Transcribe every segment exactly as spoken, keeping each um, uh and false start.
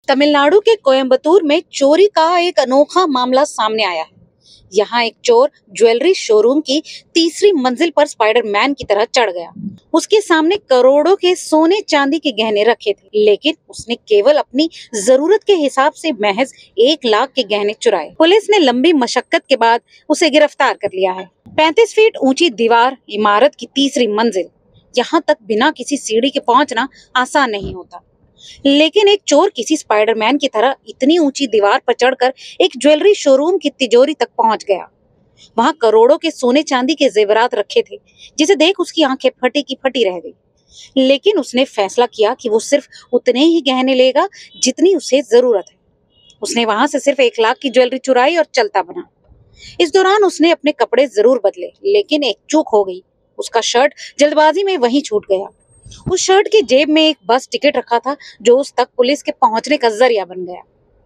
तमिलनाडु के कोयम्बतूर में चोरी का एक अनोखा मामला सामने आया है। यहाँ एक चोर ज्वेलरी शोरूम की तीसरी मंजिल पर स्पाइडरमैन की तरह चढ़ गया। उसके सामने करोड़ों के सोने चांदी के गहने रखे थे, लेकिन उसने केवल अपनी जरूरत के हिसाब से महज एक लाख के गहने चुराए। पुलिस ने लंबी मशक्कत के बाद उसे गिरफ्तार कर लिया है। पैंतीस फीट ऊंची दीवार, इमारत की तीसरी मंजिल, यहाँ तक बिना किसी सीढ़ी के पहुंचना आसान नहीं होता। लेकिन एक चोर किसी स्पाइडरमैन की तरह इतनी ऊंची दीवार पर चढ़कर एक ज्वेलरी शोरूम की तिजोरी तक पहुंच गया। वहां करोड़ों के सोने चांदी के जेवरात रखे थे, जिसे देख उसकी आंखें फटी की फटी रह गई। लेकिन उसने फैसला किया कि वो सिर्फ उतने ही गहने लेगा जितनी उसे जरूरत है। उसने वहां से सिर्फ एक लाख की ज्वेलरी चुराई और चलता बना। इस दौरान उसने अपने कपड़े जरूर बदले, लेकिन एक चूक हो गई। उसका शर्ट जल्दबाजी में वहीं छूट गया। उस शर्ट की जेब में एक बस टिकट रखा था, जो उस तक पुलिस के पहुंचने का जरिया बन गया।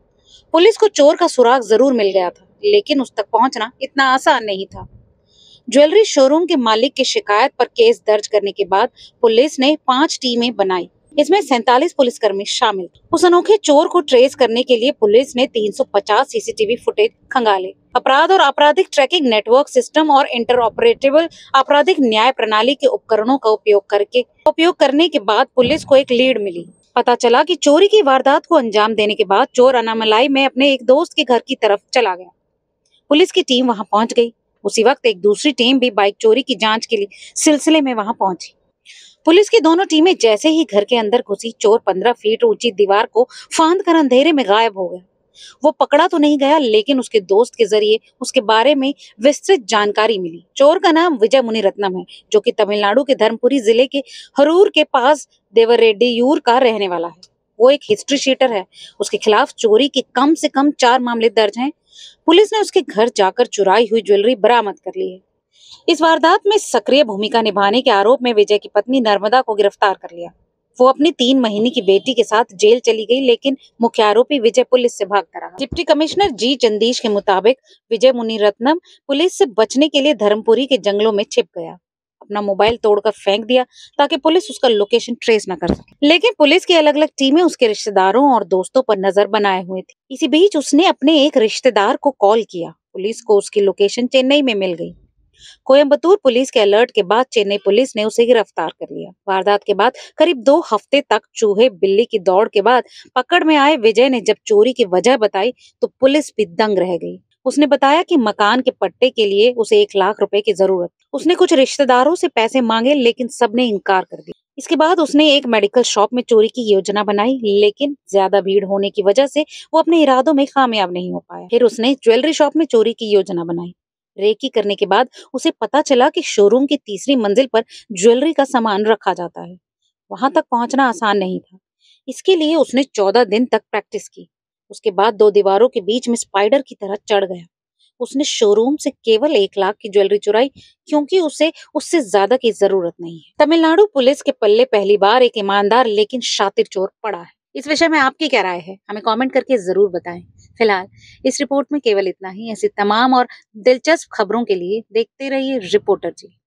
पुलिस को चोर का सुराग जरूर मिल गया था, लेकिन उस तक पहुंचना इतना आसान नहीं था। ज्वेलरी शोरूम के मालिक की शिकायत पर केस दर्ज करने के बाद पुलिस ने पांच टीमें बनाई। इसमें सैंतालीस पुलिसकर्मी शामिल थे। उस अनोखे चोर को ट्रेस करने के लिए पुलिस ने तीन सौ पचास सीसीटीवी फुटेज खंगाले। अपराध और आपराधिक ट्रैकिंग नेटवर्क सिस्टम और इंटरऑपरेटेबल आपराधिक न्याय प्रणाली के उपकरणों का उपयोग करके उपयोग करने के बाद पुलिस को एक लीड मिली। पता चला कि चोरी की वारदात को अंजाम देने के बाद चोर अनामलाई में अपने एक दोस्त के घर की तरफ चला गया। पुलिस की टीम वहां पहुंच गई। उसी वक्त एक दूसरी टीम भी बाइक चोरी की जांच के लिए सिलसिले में वहां पहुंची। पुलिस की दोनों टीमें जैसे ही घर के अंदर घुसी, चोर पंद्रह फीट ऊंची दीवार को फांद कर अंधेरे में गायब हो गया। वो पकड़ा तो नहीं गया, लेकिन उसके दोस्त के जरिए उसके बारे में विस्तृत जानकारी मिली। चोर का नाम विजय मुनिरत्नम है, जो कि तमिलनाडु के धर्मपुरी जिले के हरूर के पास देवरेड्डीयूर का रहने वाला है। वो एक हिस्ट्री शीटर है। उसके खिलाफ चोरी के कम से कम चार मामले दर्ज हैं। पुलिस ने उसके घर जाकर चुराई हुई ज्वेलरी बरामद कर ली है। इस वारदात में सक्रिय भूमिका निभाने के आरोप में विजय की पत्नी नर्मदा को गिरफ्तार कर लिया। वो अपनी तीन महीने की बेटी के साथ जेल चली गई, लेकिन मुख्य आरोपी विजय पुलिस से भागता रहा। डिप्टी कमिश्नर जी चंदीश के मुताबिक विजय मुनिरत्नम पुलिस से बचने के लिए धर्मपुरी के जंगलों में छिप गया। अपना मोबाइल तोड़कर फेंक दिया ताकि पुलिस उसका लोकेशन ट्रेस न कर सके। लेकिन पुलिस की अलग अलग टीमें उसके रिश्तेदारों और दोस्तों पर नजर बनाए हुए थी। इसी बीच उसने अपने एक रिश्तेदार को कॉल किया। पुलिस को उसकी लोकेशन चेन्नई में मिल गई। कोयम्बतूर पुलिस के अलर्ट के बाद चेन्नई पुलिस ने उसे गिरफ्तार कर लिया। वारदात के बाद करीब दो हफ्ते तक चूहे बिल्ली की दौड़ के बाद पकड़ में आए विजय ने जब चोरी की वजह बताई तो पुलिस भी दंग रह गई। उसने बताया कि मकान के पट्टे के लिए उसे एक लाख रुपए की जरूरत। उसने कुछ रिश्तेदारों से पैसे मांगे, लेकिन सबने इनकार कर दिया। इसके बाद उसने एक मेडिकल शॉप में चोरी की योजना बनाई, लेकिन ज्यादा भीड़ होने की वजह से वो अपने इरादों में कामयाब नहीं हो पाया। फिर उसने ज्वेलरी शॉप में चोरी की योजना बनाई। रेकी करने के बाद उसे पता चला कि शोरूम की तीसरी मंजिल पर ज्वेलरी का सामान रखा जाता है। वहां तक पहुंचना आसान नहीं था। इसके लिए उसने चौदह दिन तक प्रैक्टिस की। उसके बाद दो दीवारों के बीच में स्पाइडर की तरह चढ़ गया। उसने शोरूम से केवल एक लाख की ज्वेलरी चुराई, क्योंकि उसे उससे ज्यादा की जरूरत नहीं है। तमिलनाडु पुलिस के पल्ले पहली बार एक ईमानदार लेकिन शातिर चोर पड़ा है। इस विषय में आपकी क्या राय है, हमें कमेंट करके जरूर बताएं। फिलहाल इस रिपोर्ट में केवल इतना ही। ऐसी तमाम और दिलचस्प खबरों के लिए देखते रहिए रिपोर्टर जी।